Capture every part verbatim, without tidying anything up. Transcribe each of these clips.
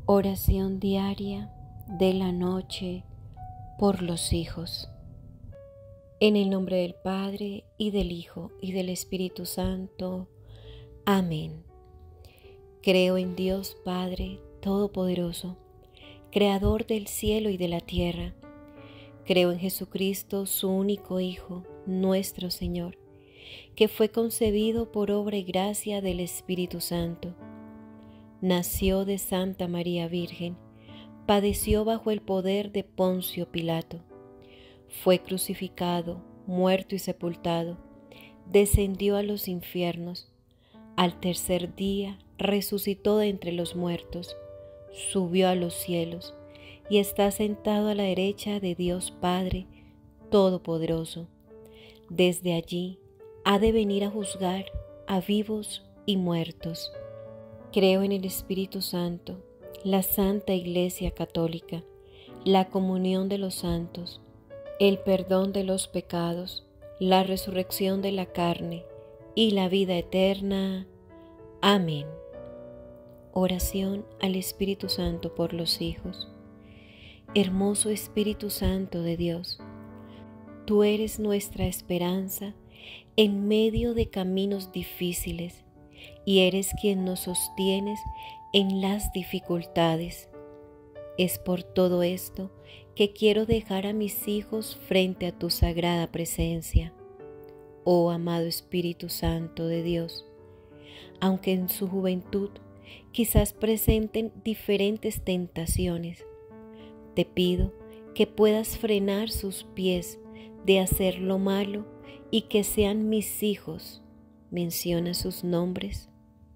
Oración diaria de la noche por los hijos. En el nombre del Padre, y del Hijo, y del Espíritu Santo. Amén. Creo en Dios Padre Todopoderoso, Creador del cielo y de la tierra. Creo en Jesucristo, su único Hijo, nuestro Señor, que fue concebido por obra y gracia del Espíritu Santo. Nació de Santa María Virgen, padeció bajo el poder de Poncio Pilato, fue crucificado, muerto y sepultado, descendió a los infiernos, al tercer día resucitó de entre los muertos, subió a los cielos y está sentado a la derecha de Dios Padre Todopoderoso. Desde allí ha de venir a juzgar a vivos y muertos. Creo en el Espíritu Santo, la Santa Iglesia Católica, la comunión de los santos, el perdón de los pecados, la resurrección de la carne y la vida eterna. Amén. Oración al Espíritu Santo por los hijos. Hermoso Espíritu Santo de Dios, tú eres nuestra esperanza en medio de caminos difíciles, y eres quien nos sostienes en las dificultades. Es por todo esto que quiero dejar a mis hijos frente a tu sagrada presencia. Oh amado Espíritu Santo de Dios, aunque en su juventud quizás presenten diferentes tentaciones, te pido que puedas frenar sus pies de hacer lo malo y que sean mis hijos. Menciona sus nombres.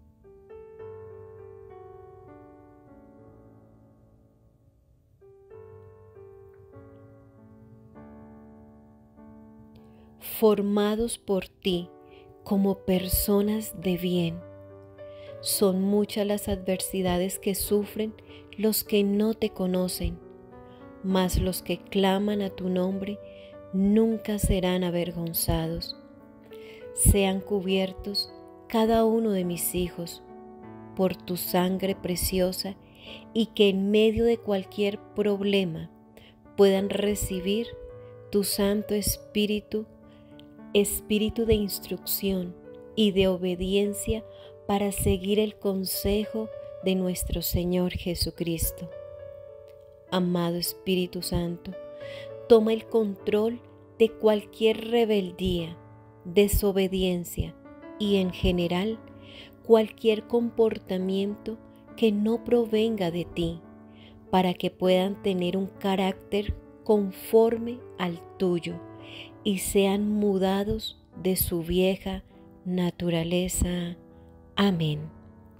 Formados por ti como personas de bien. Son muchas las adversidades que sufren los que no te conocen, mas los que claman a tu nombre nunca serán avergonzados. Sean cubiertos cada uno de mis hijos por tu sangre preciosa, y que en medio de cualquier problema puedan recibir tu Santo Espíritu, Espíritu de instrucción y de obediencia para seguir el consejo de nuestro Señor Jesucristo. Amado Espíritu Santo, toma el control de cualquier rebeldía, desobediencia y en general cualquier comportamiento que no provenga de ti, para que puedan tener un carácter conforme al tuyo y sean mudados de su vieja naturaleza. Amén.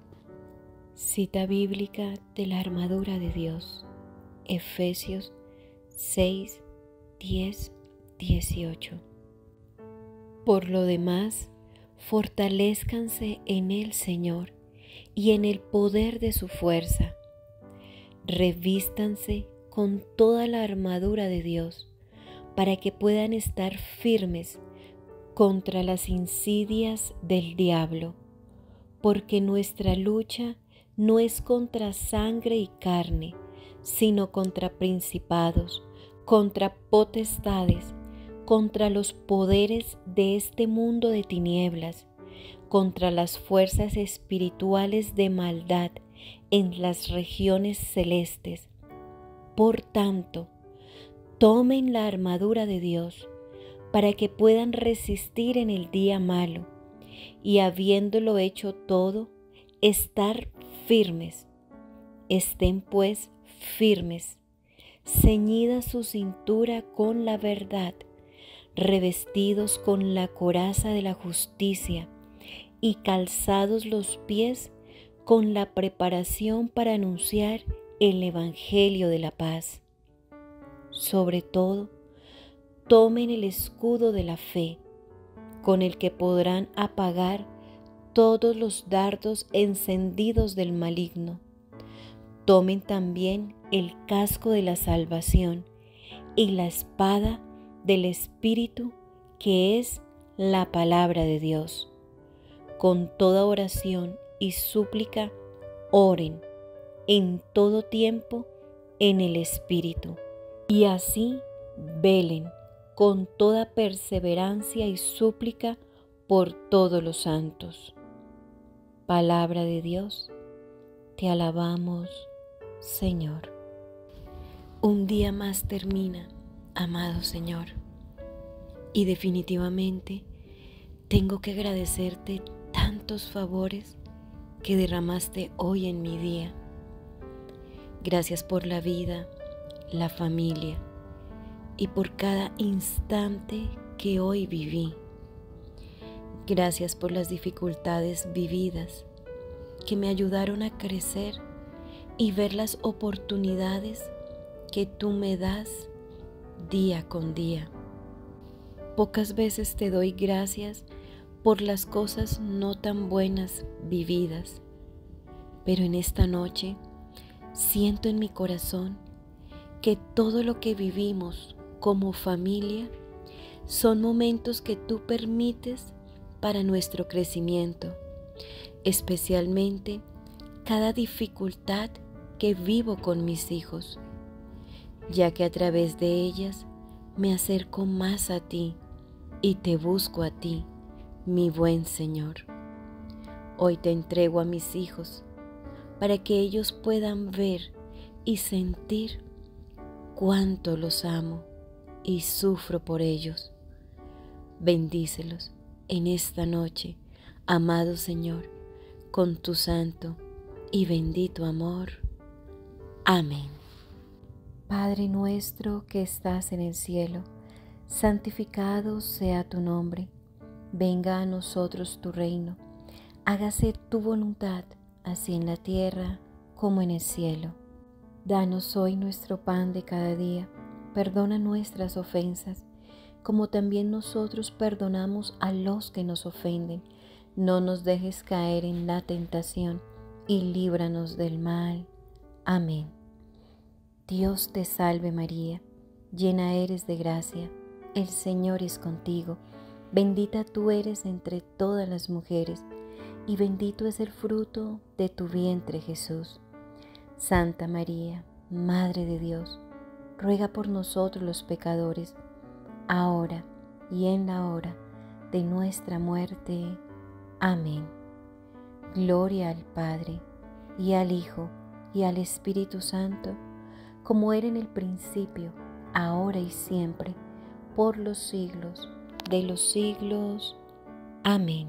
Cita bíblica de la armadura de Dios, Efesios seis, diez, dieciocho. Por lo demás, fortalézcanse en el Señor y en el poder de su fuerza. Revístanse con toda la armadura de Dios, para que puedan estar firmes contra las insidias del diablo, porque nuestra lucha no es contra sangre y carne, sino contra principados, contra potestades, contra los poderes de este mundo de tinieblas, contra las fuerzas espirituales de maldad en las regiones celestes. Por tanto, tomen la armadura de Dios para que puedan resistir en el día malo y, habiéndolo hecho todo, estar firmes. Estén pues firmes, ceñida su cintura con la verdad, revestidos con la coraza de la justicia y calzados los pies con la preparación para anunciar el Evangelio de la paz. Sobre todo, tomen el escudo de la fe, con el que podrán apagar todos los dardos encendidos del maligno. Tomen también el casco de la salvación y la espada del Espíritu, que es la palabra de Dios. Con toda oración y súplica, oren en todo tiempo en el Espíritu, y así velen con toda perseverancia y súplica por todos los santos. Palabra de Dios, te alabamos, Señor. Un día más termina, amado Señor, y definitivamente tengo que agradecerte tantos favores que derramaste hoy en mi día. Gracias por la vida, la familia y por cada instante que hoy viví. Gracias por las dificultades vividas que me ayudaron a crecer y ver las oportunidades que tú me das día con día. Pocas veces te doy gracias por las cosas no tan buenas vividas, pero en esta noche siento en mi corazón que todo lo que vivimos como familia son momentos que tú permites para nuestro crecimiento, especialmente cada dificultad que vivo con mis hijos, ya que a través de ellas me acerco más a ti y te busco a ti, mi buen Señor. Hoy te entrego a mis hijos para que ellos puedan ver y sentir cuánto los amo y sufro por ellos. Bendícelos en esta noche, amado Señor, con tu santo y bendito amor. Amén. Padre nuestro que estás en el cielo, santificado sea tu nombre. Venga a nosotros tu reino. Hágase tu voluntad, así en la tierra como en el cielo. Danos hoy nuestro pan de cada día. Perdona nuestras ofensas, como también nosotros perdonamos a los que nos ofenden. No nos dejes caer en la tentación, y líbranos del mal. Amén. Dios te salve María, llena eres de gracia, el Señor es contigo. Bendita tú eres entre todas las mujeres, y bendito es el fruto de tu vientre Jesús. Santa María, Madre de Dios, ruega por nosotros los pecadores, ahora y en la hora de nuestra muerte. Amén. Gloria al Padre, y al Hijo, y al Espíritu Santo, como era en el principio, ahora y siempre, por los siglos de los siglos. Amén.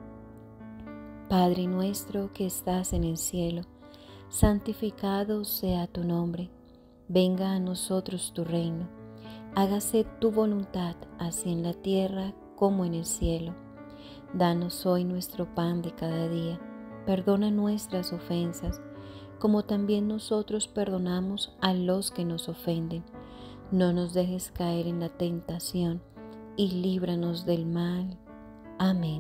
Padre nuestro que estás en el cielo, santificado sea tu nombre. Venga a nosotros tu reino. Hágase tu voluntad, así en la tierra como en el cielo. Danos hoy nuestro pan de cada día. Perdona nuestras ofensas, como también nosotros perdonamos a los que nos ofenden. No nos dejes caer en la tentación, y líbranos del mal. Amén.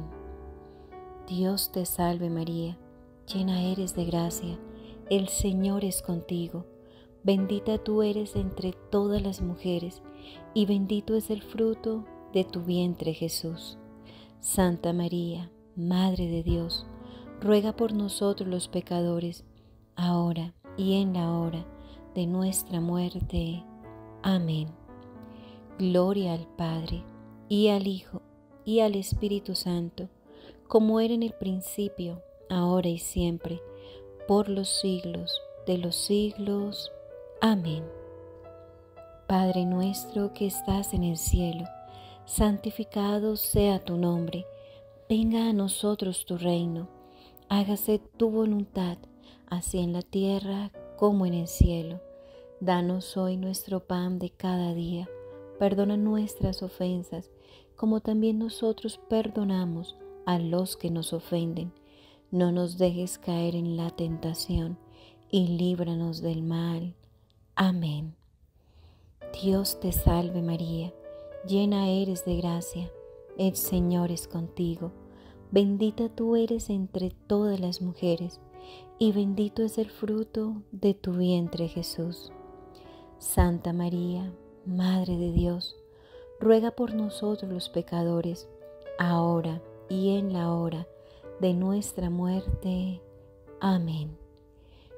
Dios te salve María, llena eres de gracia, el Señor es contigo. Bendita tú eres entre todas las mujeres, y bendito es el fruto de tu vientre Jesús. Santa María, Madre de Dios, ruega por nosotros los pecadores, ahora y en la hora de nuestra muerte. Amén. Gloria al Padre, y al Hijo, y al Espíritu Santo, como era en el principio, ahora y siempre, por los siglos de los siglos. Amén. Padre nuestro que estás en el cielo, santificado sea tu nombre. Venga a nosotros tu reino. Hágase tu voluntad, así en la tierra como en el cielo. Danos hoy nuestro pan de cada día. Perdona nuestras ofensas, como también nosotros perdonamos a los que nos ofenden. No nos dejes caer en la tentación, y líbranos del mal. Amén. Dios te salve María, llena eres de gracia, el Señor es contigo. Bendita tú eres entre todas las mujeres, y bendito es el fruto de tu vientre Jesús. Santa María, Madre de Dios, ruega por nosotros los pecadores, ahora y en la hora de nuestra muerte. Amén.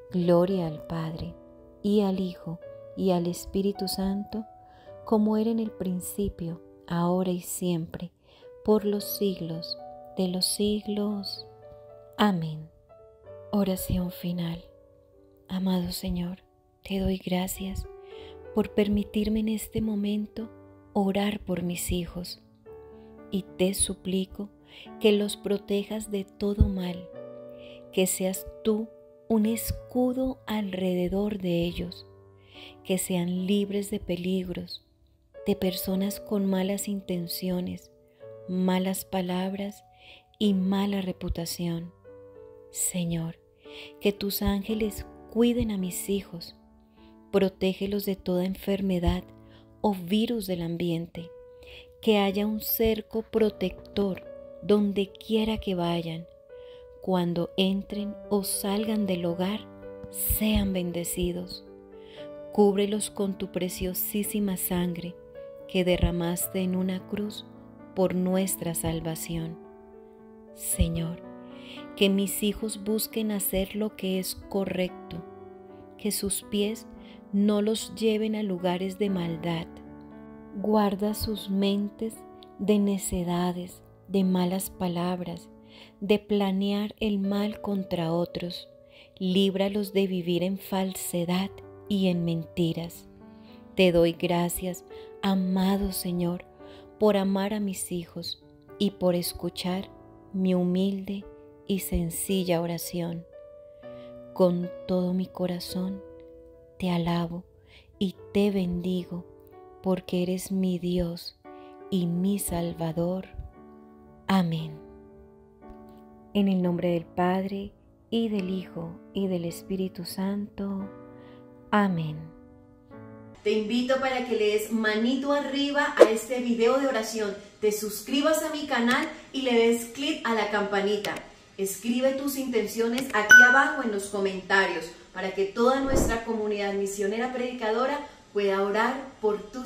Gloria al Padre, y al Hijo, y al Espíritu Santo, como era en el principio, ahora y siempre, por los siglos de los siglos. Amén. Oración final. Amado Señor, te doy gracias por permitirme en este momento orar por mis hijos, y te suplico que los protejas de todo mal, que seas tú un escudo alrededor de ellos, que sean libres de peligros, de personas con malas intenciones, malas palabras y mala reputación. Señor, que tus ángeles cuiden a mis hijos, protégelos de toda enfermedad o virus del ambiente, que haya un cerco protector donde quiera que vayan. Cuando entren o salgan del hogar, sean bendecidos. Cúbrelos con tu preciosísima sangre que derramaste en una cruz por nuestra salvación. Señor, que mis hijos busquen hacer lo que es correcto, que sus pies no los lleven a lugares de maldad. Guarda sus mentes de necedades, de malas palabras, de planear el mal contra otros. Líbralos de vivir en falsedad y en mentiras. Te doy gracias, amado Señor, por amar a mis hijos y por escuchar mi humilde y sencilla oración. Con todo mi corazón te alabo y te bendigo, porque eres mi Dios y mi Salvador. Amén. En el nombre del Padre, y del Hijo, y del Espíritu Santo. Amén. Te invito para que le des manito arriba a este video de oración, te suscribas a mi canal y le des clic a la campanita. Escribe tus intenciones aquí abajo en los comentarios para que toda nuestra comunidad misionera predicadora pueda orar por tu